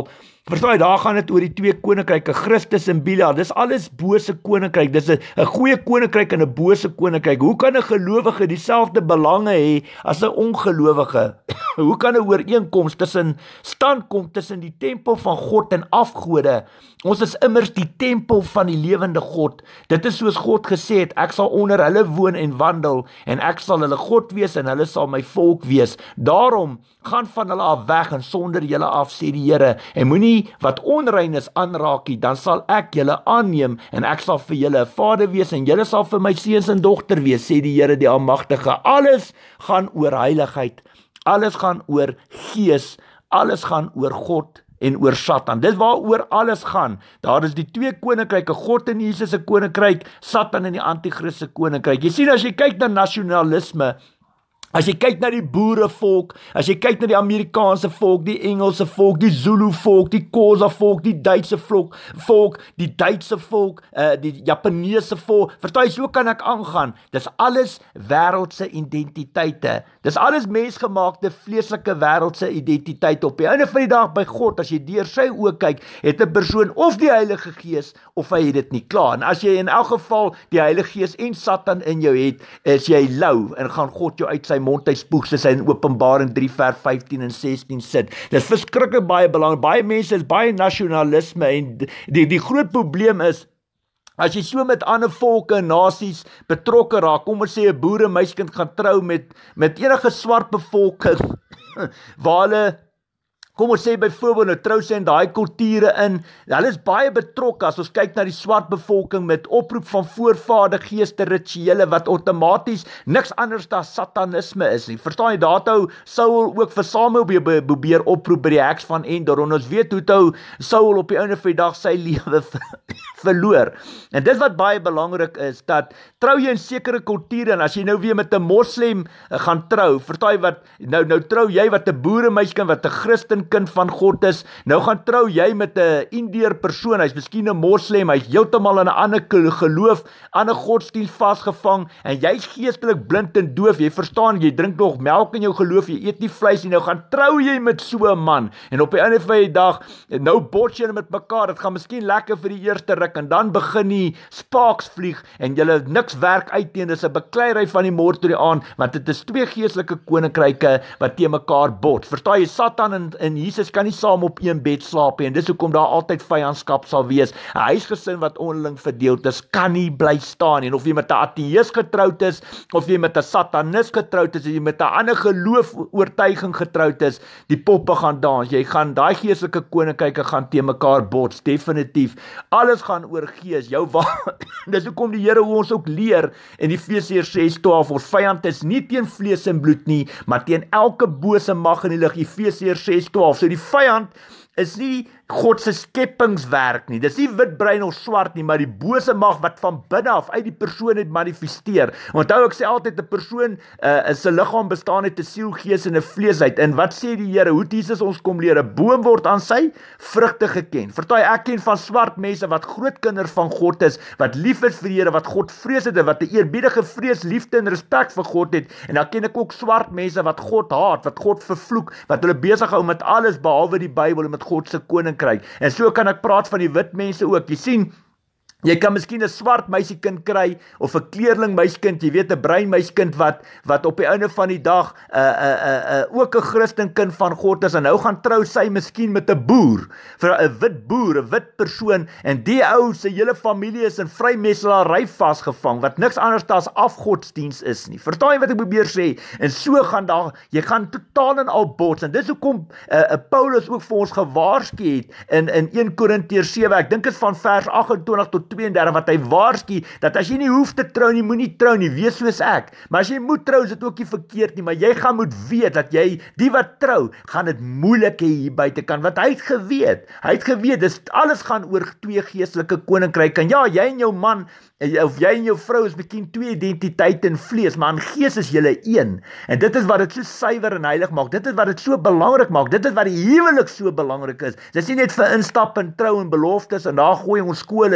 Verstaan jy, daar gaan dit oor die twee koninkryke, Christus en Belial. Dis alles bose koninkryk. Dis 'n 'n goeie koninkryk en 'n bose koninkryk. Hoe kan 'n gelowige dieselfde belange hê as 'n ongelowige? Hoe kan 'n ooreenkoms tussen stand kom tussen die tempel van God en afgode? Ons is immers die tempel van die lewende God. Dit is soos God gesê het, ek sal onder hulle woon en wandel, en ek sal hulle God wees en hulle sal my volk wees. Daarom gaan van hulle af weg en sonder julle af, sê die Here, en moenie wat onrein is aanraak nie, dan sal ek julle aanneem en ek sal vir julle 'n vader wees en julle sal vir my seuns en dogter wees, sê die Here die Almagtige. Alles gaan oor heiligheid, alles gaan oor gees, alles gaan oor God en oor Satan. Dis waaroor alles gaan. Daar is die twee koninkryke, God en Jesus se koninkryk, Satan en die Antichrist se koninkryk. Jy sien, as jy kyk na nasionalisme, as jy kyk na die boerevolk, as jy kyk na die Amerikaanse volk, die Engelse volk, die Zulu volk, die Xhosa volk, die Duitse volk, volk die Duitse volk, uh, die Japaneese volk, verstaan jy, so kan ek aangaan. Dis alles wêreldse identiteite. Dis alles mensgemaakte vleeslike wêreldse identiteite. Op die einde van die dag by God, as jy deur sy oë kyk, het 'n persoon of die Heilige Gees of hy het dit nie klaar. En as jy in elk geval die Heilige Gees en Satan in jou het, is jy lou en gaan God jou uit sy mond hy spoeg, soos hy in Openbaring drie vers vyftien en sestien sit. Dis verskriklik baie belangrik. Baie mense is baie nasionalisme en die die groot probleem is, as jy so met ander volke en nasies betrokke raak, kom ons sê 'n boere meiskind gaan trou met met enige swart bevolking waar hulle, kom ons sê byvoorbeeld, nou trou sy in daai kulture in, hulle is baie betrokke, as ons kyk na die swart bevolking met oproep van voorvader geeste rituele, wat outomaties niks anders dan satanisme is nie. Verstaan jy, daar hou Saul ook vir Samuel probeer oproep by die heks van Endor, en ons weet hoe hou Saul op die einde van die dag sy lewe verloor. En dit wat baie belangrik is, dat trou jy in sekere kulture, en as jy nou weer met 'n moslem gaan trou, verstaan jy wat, nou, nou trou jy wat 'n boeremeisje, wat 'n Christen kind van God is, nou gaan trou jy met 'n Indiër persoon, hy's miskien 'n moslem, hy's heeltemal in 'n ander geloof, ander godsdienst vasgevang, en jy's geestelik blind en doof, jy verstaan, jy drink nog melk in jou geloof, jy eet nie vleis nie, nou gaan trou jy met so 'n man, en op die einde van die dag, nou bots jy met mekaar, dit gaan miskien lekker vir die eerste ruk, en dan begin die sparks vlieg, en julle niks werk uit teen, dis 'n bekleierery van die môre tot die aand, want dit is twee geestelike koninkryke wat teen mekaar bots. Verstaan jy, Satan en, en Jesus kan nie saam op een bed slaap nie, en dis hoekom daar altyd vyandskap sal wees. 'n Huisgesin wat onderling verdeeld is, kan nie bly staan nie, en of jy met 'n ateïs getroud is, of jy met 'n satanis getroud is, of jy met 'n ander geloof oortuiging getroud is, die poppe gaan dans, jy gaan, daai geestelike koninkryke gaan teen mekaar bots, definitief. Alles gaan oor gees, jou wa dis hoekom die Here ons ook leer in Efesiërs ses twaalf, ons vyand is nie teen vlees en bloed nie, maar teen elke bose mag in die lig, Efesiërs ses twaalf. So die vyand is nie God se skepingswerk nie, dis nie wit, bruin of swart nie, maar die bose mag wat van binne af uit die persoon het manifesteer. Onthou, ek sê altyd, 'n persoon uh, is 'n liggaam bestaan uit 'n siel, gees en 'n vlees uit. En wat sê die Here? Hoe het Jesus ons kom leer? 'n Boom word aan sy vrugte geken. Verstaan jy, ek ken van swart mense wat grootkinders van God is, wat lief is vir die Here, wat God vrees het, wat 'n eerbiedige vrees, liefde en respek vir God het. En dan ken ek ook swart mense wat God haat, wat God vervloek, wat hulle besig hou met alles behalwe die Bybel en met God se koninkryk. En so kan ek praat van die wit mense ook. Jy sien, jy kan miskien 'n swart meisiekind kry, of 'n kleerling meisiekind, jy weet 'n bruin meisiekind wat wat op die einde van die dag uh, uh, uh, uh, ook 'n Christenkind van God is, en nou gaan trou sy miskien met 'n boer, vir 'n wit boer, 'n wit persoon, en die ou se hele familie is in vrymeselary vasgevang, wat niks anders as afgodsdiens is nie. Verstaan jy wat ek probeer sê? En so gaan daar, jy gaan totaal en al bots, en dis hoekom uh, uh, Paulus ook vir ons gewaarsku het in in een Korintiërs sewe, ek dink dit is van vers agt en twintig tot tweeëndertig, wat hy waarsku, dat as jy nie hoef te trou nie, moenie trou nie, wees soos ek. Maar as jy moet trou, is dit ook nie verkeerd nie, maar jy gaan moet weet, dat jy, die wat trou, gaan dit moeilik hê hier buitekant, want hy het geweet, hy het geweet, dis, alles gaan oor twee geestelike koninkryke, en ja, jy en jou man, of jy en jou vrou is miskien twee identiteite in vlees, maar in gees is julle een, en dit is wat dit so suiwer en heilig maak, dit is wat dit so belangrik maak, dit is wat die huwelik so belangrik is, dit is nie net vir instap en trou en beloftes, en daar gooi ons skole nie,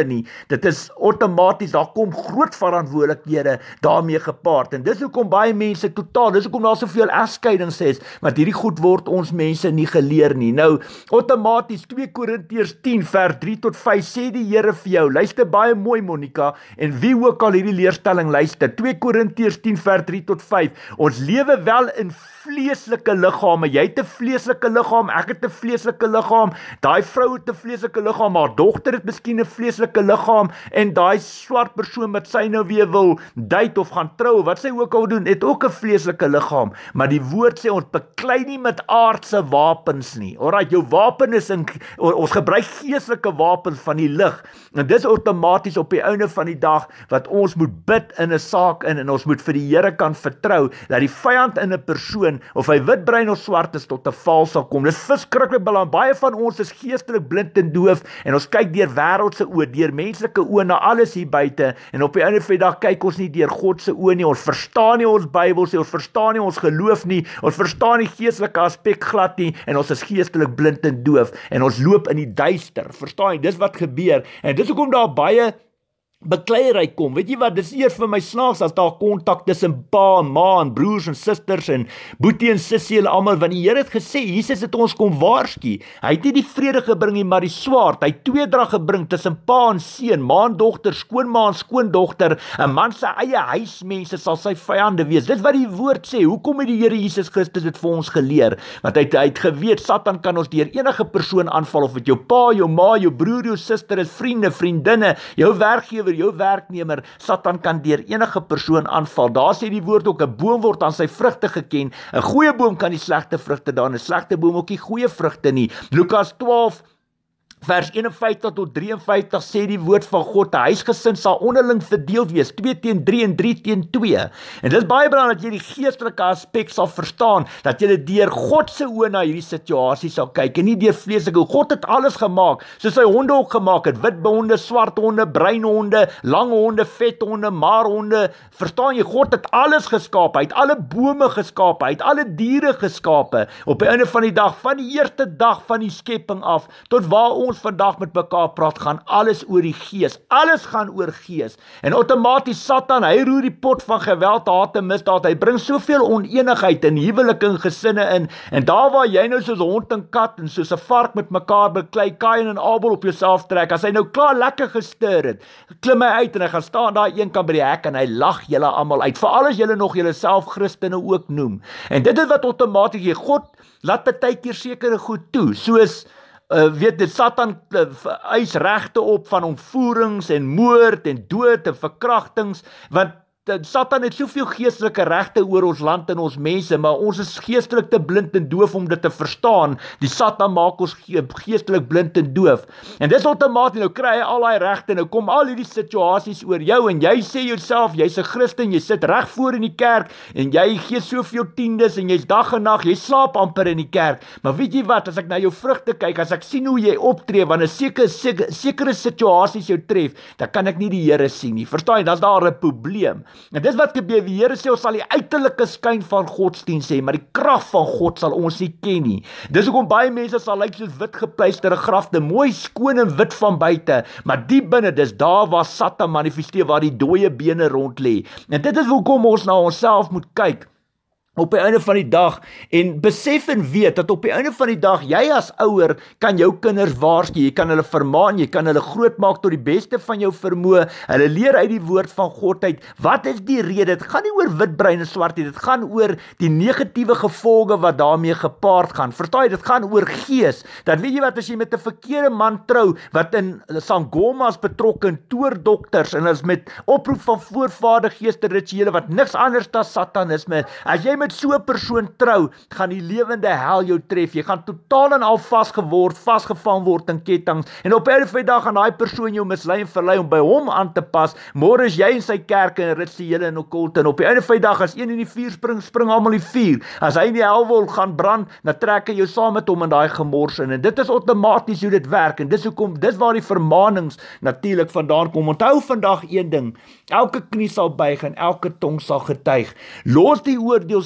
dit is outomaties, daar kom groot verantwoordelikhede daarmee gepaard, en dis hoekom baie mense totaal, dis hoekom daar soveel egskeidings is, want hierdie goed word ons mense nie geleer nie. Nou, outomaties, twee Korintiërs tien vers drie tot vyf, sê die Here vir jou, luister baie mooi Monica, en wie ook al hierdie leerstelling luister, twee Korintiërs tien vers drie tot vyf, ons lewe wel in vleeslike liggame, jy het 'n vleeslike liggaam, ek het 'n vleeslike liggaam, daai vrou het 'n vleeslike liggaam, haar dogter het miskien 'n vleeslike liggaam, en daai swart persoon wat sy nou weer wil date of gaan trou, wat sy ook al doen, het ook 'n vleeslike liggaam, maar die woord sê, ons beklei nie met aardse wapens nie, alright, jou wapen is in, ons gebruik geestelike wapens van die lig, en dis outomaties op die einde van die dag, wat ons moet bid in 'n saak in, en ons moet vir die Here kan vertrou, dat die vyand in 'n persoon, of hy wit, bruin of swart is, tot 'n val sal kom. Dis verskriklik belangrik. Baie van ons is geestelik blind en doof, en ons kyk deur wêreldse oë, deur menslike oë na alles hier buite, en op die einde van die dag kyk ons nie deur God se oë nie, ons verstaan nie ons Bybel nie, ons verstaan nie ons geloof nie, ons verstaan nie geestelike aspek glad nie, en ons is geestelik blind en doof, en ons loop in die duister, verstaan jy, dis wat gebeur, en dis hoekom daar baie bekleiery kom, weet jy wat, dis eers vir my snaaks as daar kontak tussen pa en ma en broers en susters en boetie en sussie en almal, want die Here het gesê, Jesus het ons kom waarsku, hy het nie die vrede gebring nie, maar die swaard, hy het tweedrag gebring tussen pa en seun, ma en dogter, skoonma en skoondogter, 'n man se eie huismense sal sy vyande wees, dis wat die woord sê, hoekom het die Here Jesus Christus dit vir ons geleer, want hy het, hy het geweet, Satan kan ons deur enige persoon aanval, of het jou pa, jou ma, jou broer, jou suster is, vriende, vriendinne, jou werkgewer, jou werknemer, Satan kan deur enige persoon aanval. Daar sê die woord ook, 'n boom word aan sy vrugte geken. 'n Goeie boom kan die slegte vrugte dra, en 'n slegte boom ook nie goeie vrugte nie. Lukas twaalf vers een en vyftig tot drie en vyftig sê die woord van God, 'n huisgesin sal onderling verdeeld wees, twee teen drie en drie teen twee. En dit is baie belangrik dat jy die geestelike aspek sal verstaan, dat jy deur God se oë na hierdie situasie sal kyk, en nie deur vleeslike. God het alles gemaak, soos hy honde ook gemaak het, wit honde, swart honde, bruin honde, lang honde, vet honde, maar honde, verstaan jy, God het alles geskaap, hy het alle bome geskaap, hy het alle diere geskaap, op die einde van die dag, van die eerste dag van die skepping af, tot waar ons vandag met mekaar praat, gaan alles oor die gees, alles gaan oor gees, en outomaties Satan, hy roer die pot van geweld, haat en misdaad, hy bring soveel oneenigheid in huwelike en gesinne in, en daar waar jy nou soos hond en kat, en soos 'n vark met mekaar beklei, Kain en Abel op jouself trek, as hy nou klaar lekker gestuur het, klim hy uit, en hy gaan staan daar een kant by die hek, en hy lag julle almal uit, veral as julle nog julle self Christene ook noem, en dit is wat outomaties, jy God, laat baie keer sekere goed toe, soos, Uh, weet dit, Satan uh, eis regte op van ontvoerings en moord en dood en verkrachtings, want Satan het soveel geestelike regte oor ons land en ons mense, maar ons is geestelik te blind en doof om dit te verstaan. Die Satan maak ons geestelik blind en doof. En dis outomaties, nou kry hy al die regte, nou kom al hierdie situasies oor jou, en jy sê jouself, jy's 'n Christen, jy sit reg voor in die kerk, en jy gee soveel tiendes, en jy's dag en nag, jy slaap amper in die kerk, maar weet jy wat, as ek na jou vrugte kyk, as ek sien hoe jy optree, wanneer sekere, sekere, sekere situasies jou tref, dan kan ek nie die Here sien nie, verstaan jy, dan is daar 'n probleem. En dis wat gebeur, die Here sê, ons sal die uiterlike skyn van godsdienst sê, maar die krag van God sal ons nie ken nie. Dis hoekom baie mense sal lyk soos wit gepleisterde grafte, mooi skoon en wit van buite, maar die binne, dis daar waar Satan manifesteer, waar die dooie bene rond lê. En dit is hoekom ons na onsself moet kyk, op die einde van die dag, en besef en weet, dat op die einde van die dag, jy as ouer, kan jou kinders waarsku, jy kan hulle vermaan, jy kan hulle groot maak tot die beste van jou vermoë, hulle leer uit die woord van God uit, wat is die rede, dit gaan nie oor wit, bruin en swart, dit gaan oor die negatiewe gevolge wat daarmee gepaard gaan, verstaan jy, dit gaan oor gees, dat weet jy wat, as jy met 'n verkeerde man trou, wat in sangomas betrokke, in toordokters, en is met oproep van voorvader geeste rituele, wat niks anders as satanisme, as jy met so 'n persoon trou, gaan die lewende hel jou tref, jy gaan totaal en al vasgeword, vasgevang word in kettinge, en op 'n einde van die dag gaan daai persoon jou mislei en verlei om by hom aan te pas, môre is jy in sy kerk en rituele en okkulte, en op die einde van die dag, as een in die vuur spring, spring almal in die vuur, as hy in die hel wil gaan brand, dan trek hy jou saam met hom in daai gemors in, en dit is outomaties hoe dit werk, en dis hoekom, dis waar die vermanings natuurlik vandaan kom. Onthou vandag een ding, elke knie sal buig en elke tong sal getuig, los die oordeels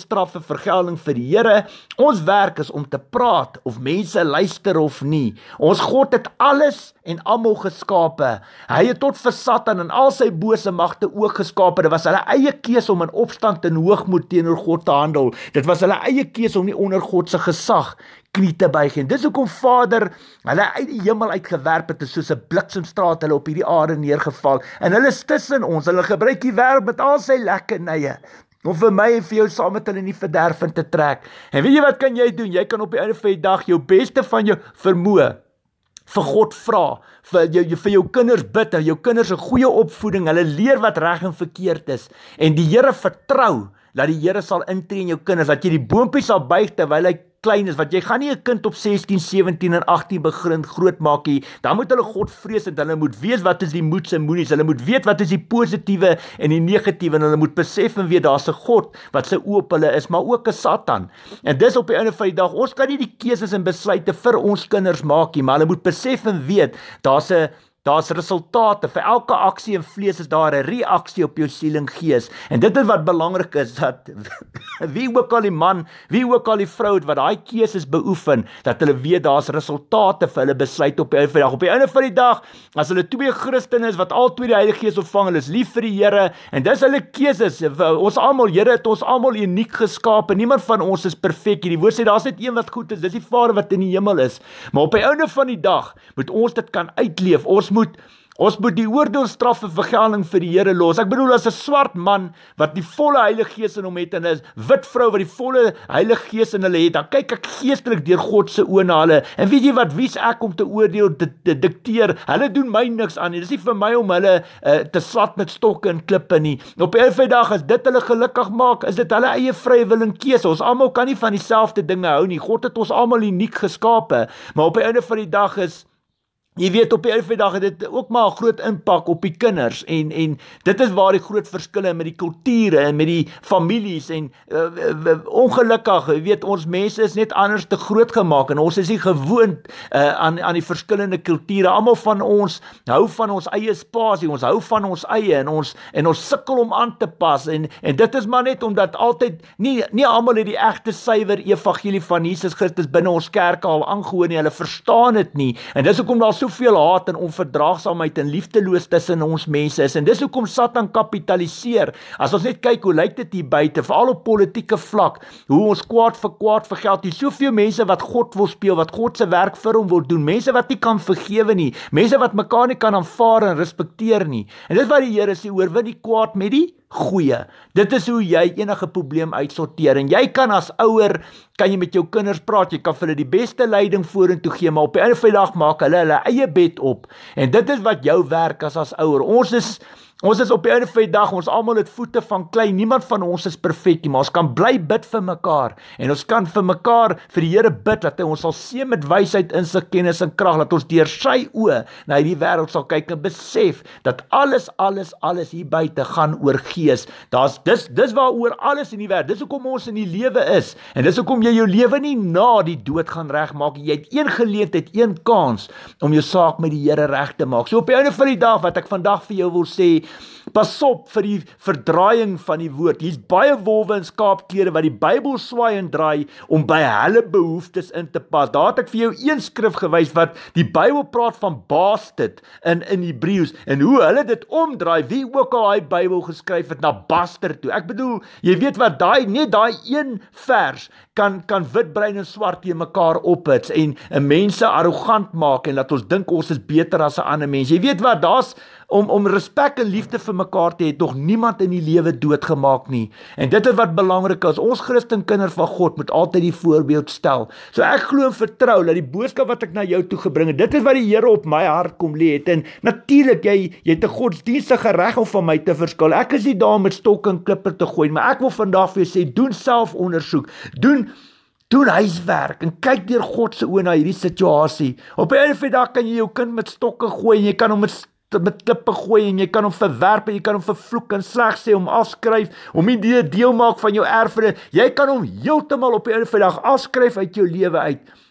oordeelstraf en vergelding vir die Here. Ons werk is om te praat of mense luister of nie. Ons God het alles en almal geskape. Hy het tot vir Satan en al sy bose magte ook geskape. Dit was hulle eie keuse om in opstand en hoogmoed teenoor God te handel. Dit was hulle eie keuse om nie onder God se gesag knie te buig. En dis hoekom Vader hulle uit die hemel uitgewerp het, soos 'n bliksemstraat hulle op hierdie aarde neergeval. En hulle is tussen ons. Hulle gebruik die wêreld met al sy lekkernye om vir my en vir jou saam met hulle in die verderf in te trek. En weet jy wat kan jy doen? Jy kan op die einde van die dag jou beste van jou vermoë vir God vra, vir jou, vir jou kinders bid, en jou kinders 'n goeie opvoeding, hulle leer wat reg en verkeerd is, en die Here vertrou, dat die Here sal intree in jou kinders, dat jy die boompie sal buig terwyl hy klein is, want jy gaan nie 'n kind op sestien, sewentien en agttien begin groot maak nie. Dan moet hulle God vrees, en hulle moet weet wat is die moeds en moenies, hulle moet weet wat is die positiewe en die negatiewe, en hulle moet besef en weet daar's 'n God wat sy oë op hulle is, maar ook 'n Satan. En dis op die einde van die dag, ons kan nie die keuses en besluite vir ons kinders maak nie, maar hulle moet besef en weet, daar's 'n Daar's resultate, vir elke aksie en vlees is daar 'n reaksie op jou siel en gees. En dit is wat belangrik is, dat wie ook al die man, wie ook al die vrou wat daai keuses beoefen, dat hulle weet daar's resultate vir hulle besluit op die einde van die dag. Op die einde van die dag, as hulle twee Christene is wat al twee die Heilige Gees ontvang, hulle is lief vir die Here, en dis hulle keuses. Ons almal, Here het ons almal uniek geskape. Niemand van ons is perfek. Die woord sê daar's net een wat goed is, dis die Vader wat in die hemel is. Maar op die einde van die dag moet ons dit kan uitleef. Ons moet Ons moet die oordeelstraf en vergelding vir die Here los. Ek bedoel, as 'n swart man wat die volle Heilige Gees in hom het, en 'n wit vrou wat die volle Heilige Gees in hulle het, dan kyk ek geestelik deur God se oë na hulle. En weet jy wat, wie's ek om te oordeel, te, te dikteer? Hulle doen my niks aan nie. Dis nie vir my om hulle uh, te slat met stokke en klippe nie. Op 'n einde dag, as dit hulle gelukkig maak, is dit hulle eie vrye wil en keuse. Ons almal kan nie van dieselfde dinge hou nie. God het ons almal uniek geskape, maar op 'n einde van die dag is Jy weet, op die einde van die dag het dit ook maar 'n groot impak op die kinders, en, en dit is waar die groot verskille met die kulture en met die families, en uh, uh, ongelukkig, jy weet, ons mense is net anders te groot gemaak, en ons is nie gewoond uh, aan, aan die verskillende kulture. Almal van ons hou van ons eie spasie, ons hou van ons eie, en ons, en ons sukkel om aan te pas, en, en dit is maar net omdat altyd, nie, nie almal het die egte suiwer evangelie van Jesus Christus binne ons kerke al aangehoor nie, hulle verstaan dit nie, en dis hoekom daar so soveel haat en onverdraagsaamheid en liefdeloos tussen ons mense is, en dis hoekom Satan kapitaliseer. As ons net kyk hoe lyk dit hier buite, veral op politieke vlak, hoe ons kwaad vir kwaad vergeld, hier soveel mense wat God wil speel, wat God se werk vir hom wil doen, mense wat nie kan vergewe nie, mense wat mekaar nie kan aanvaar en respekteer nie, en dit wat die Here sê, oorwin die kwaad met die goeie. Dit is hoe jy enige probleem uitsorteer, en jy kan as ouer, kan jy met jou kinders praat, jy kan vir hulle die beste leiding vorentoe gee, maar op die einde van die dag maak hulle hulle eie bed op, en dit is wat jou werk as as ouer. Ons is Ons is op die einde van die dag, ons almal het voete van klei, niemand van ons is perfek nie, maar ons kan bly bid vir mekaar, en ons kan vir mekaar, vir die Here bid, dat hy ons sal seën met wysheid, insig, kennis en krag, dat ons deur sy oë na hierdie wêreld sal kyk en besef, dat alles, alles, alles hier buite gaan oor gees. Daar's, dis, dis waaroor alles in die wêreld, dis hoekom ons in die lewe is, en dis hoekom jy jou lewe nie na die dood gaan regmaak, jy het een geleentheid, een kans, om jou saak met die Here reg te maak. So op die einde van die dag, wat ek vandag vir jou wil sê, pas op vir die verdraaiing van die woord. Hier's baie wolwe in skaapklere wat die Bybel swaai en draai om by hulle behoeftes in te pas. Daar het ek vir jou een skrif gewys wat die Bybel praat van bastard in in Hebreëus, en hoe hulle dit omdraai, wie ook al daai Bybel geskryf het na bastard toe. Ek bedoel, jy weet wat, daai net daai een vers kan kan wit, bruin en swart teen mekaar ophits en 'n mense arrogant maak en laat ons dink ons is beter as 'n ander mens. Jy weet wat, daar's om om respek en liefde vir mekaar te hê, het nog niemand in die lewe doodgemaak nie. En dit is wat belangrik is. Ons Christen kinders van God moet altyd die voorbeeld stel. So ek glo en vertrou dat die boodskap wat ek na jou toe gebring het, dit is wat die Here op my hart kom lê het. En natuurlik, jy jy het 'n godsdienstige reg om van my te verskil. Ek is nie daar met stok en klipper te gooi, maar ek wil vandag vir jou sê, doen selfondersoek. Doen Doen huiswerk en kyk deur God se oë na hierdie situasie. Op 'n einde van die dag kan jy jou kind met stokke gooi en jy kan hom met met klippe gooi en jy kan hom verwerp en jy kan hom vervloek en sleg sê, hom afskryf, hom nie deel maak van jou erfenis. Jy kan hom heeltemal op die einde van die dag afskryf uit jou lewe uit.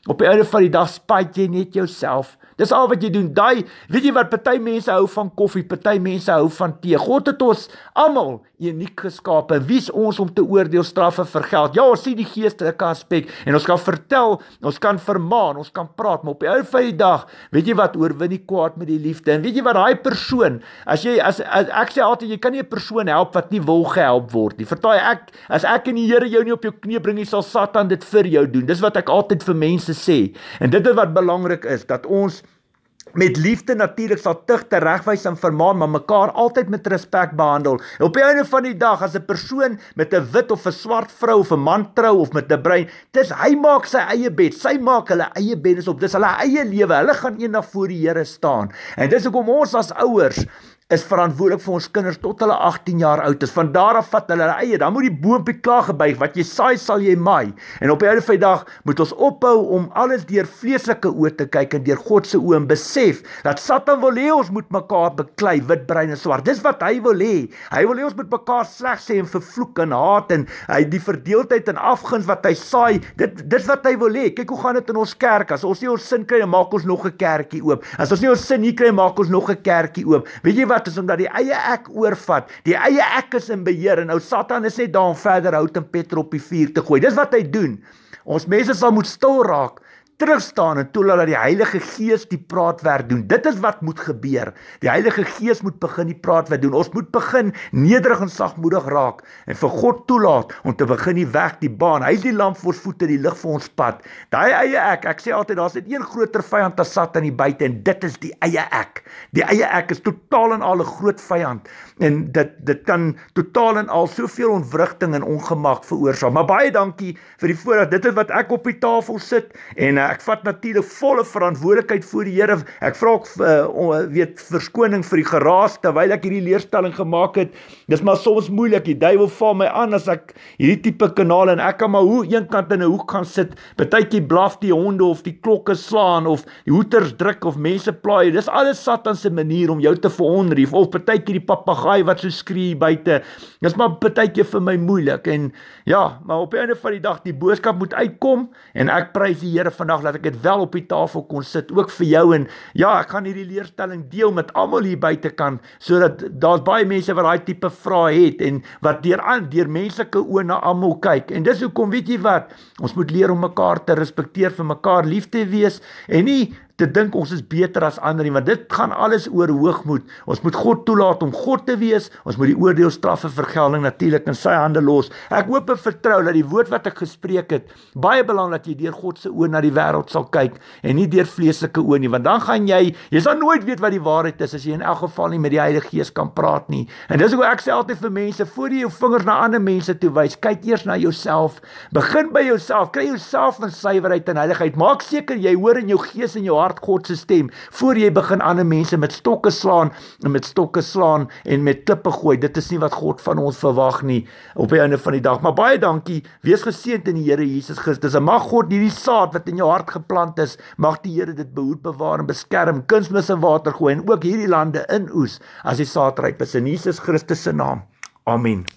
Op die einde van die dag spyt jy net jouself. Dis al wat jy doen. Daai, weet jy wat, party mense hou van koffie, party mense hou van tee. God het ons almal uniek geskape. Wie is ons om te oordeel, straffe, vergeld? Ja, ons sien die geestelike aspek en ons kan vertel, ons kan vermaan, ons kan praat, maar op die einde van die dag, weet jy wat, oorwin die kwaad met die liefde. En weet jy wat, daai persoon, as jy as, as ek sê altyd, jy kan nie 'n persoon help wat nie wil gehelp word nie. Vertaai ek, as ek en die Here jou nie op jou knie bring nie, sal Satan dit vir jou doen. Dis wat ek altyd vir mense sê. En dit is wat belangrik is, dat ons met liefde natuurlik sal tug, teregwys en vermaan, maar mekaar altyd met respek behandel. En op die einde van die dag, as 'n persoon met 'n wit of 'n swart vrou of 'n man trou of met 'n bruin, dis hy maak sy eie bed, sy maak hulle eie bedes op, dis hulle eie lewe, hulle gaan eendag voor die Here staan. En dis hoekom ons as ouers is verantwoordelik vir ons kinders tot hulle agttien jaar oud is. Van daar af vat hulle hulle eie, dan moet die boompie klaar gebuig, wat jy saai sal jy maai. En op die einde van die dag moet ons ophou om alles deur vleeslike oë te kyk en deur God se oë en besef dat Satan wil hê ons moet mekaar beklei, wit, bruin en swart. Dis wat hy wil hê. Hy wil hê ons moet mekaar sleg sê en vervloek en haat en hy die verdeeldheid en afguns wat hy saai. Dit dis wat hy wil hê. Kyk hoe gaan dit in ons kerk. As ons nie ons sin kry, dan maak ons nog 'n kerkie oop. As ons nie ons sin hier kry, maak ons nog 'n kerkie oop. Weet jy wat? Is omdat die eie ek oorvat, die eie ek is in beheer, en nou Satan is net daar om verder hout en petrol op die vuur te gooi. Dis wat hy doen. Ons mense sal moet stil raak, terugstaan en toelaat dat die Heilige Gees die praatwerk doen. Dit is wat moet gebeur. Die Heilige Gees moet begin die praatwerk doen. Ons moet begin nederig en sagmoedig raak en vir God toelaat om te begin die weg, die baan. Hy is die lamp vir ons voete, die lig vir ons pad. Daai eie ek, ek sê altyd, daar's net een groter vyand as Satan hier buite en dit is die eie ek. Die eie ek is totaal en al 'n groot vyand en dit dit kan totaal en al soveel ontwrigting en ongemak veroorsaak. Maar baie dankie vir die voorreg. Dit is wat ek op die tafel sit en ek vat natuurlik volle verantwoordelikheid voor die Here. Ek vra ook uh, weet verskoning vir die geraas terwyl ek hierdie leerstelling gemaak het. Dis maar soms moeilik. Die duiwel val my aan as ek hierdie tipe kanale en ek kan maar hoe een kant in 'n hoek gaan sit. Partytjie blaf die honde of die klokke slaan of die hoeters druk of mense plaai. Dis alles Satan se manier om jou te verontrief of partytjie die papegaai wat so skree buite. Dis maar partytjie vir my moeilik en ja, maar op die einde van die dag die boodskap moet uitkom en ek prys die Here vandag dat ek dit wel op die tafel kon sit, ook vir jou en ja, ek gaan hierdie leerstelling deel met almal hier buitekant, sodat daar's baie mense wat daai tipe vrae het en wat deur aan deur menslike oë na almal kyk. En dis hoekom weet jy wat, ons moet leer om mekaar te respekteer, vir mekaar lief te wees en nie te dink ons is beter as ander nie, want dit gaan alles oor hoogmoed. Ons moet God toelaat om God te wees, ons moet die oordeel, straffe, vergelding natuurlik in sy hande los. Ek hoop en vertrou dat die woord wat ek gespreek het, baie belangrik dat jy deur God se oë na die wêreld sal kyk en nie deur vleeslike oë nie, want dan gaan jy, jy sal nooit weet wat die waarheid is as jy in elk geval nie met die Heilige Gees kan praat nie. En dis hoe ek sê altyd vir mense, voor jy jou vingers na ander mense toe wys, kyk eers na jouself. Begin by jouself, kry jouself in suiwerheid en heiligheid. Maak seker jy hoor in jou gees en jou hart God se stem, voor jy begin ander mense met stokke slaan, en met stokke slaan, en met klippe gooi. Dit is nie wat God van ons verwag nie, op die einde van die dag. Maar baie dankie, wees geseënd in die Here Jesus Christus, en mag God hierdie saad wat in jou hart geplant is, mag die Here dit behoed, bewaar en beskerm, kunsmis in water gooi, en ook hierdie lande inoes, as die saad ryp is, in Jesus Christus se naam. Amen.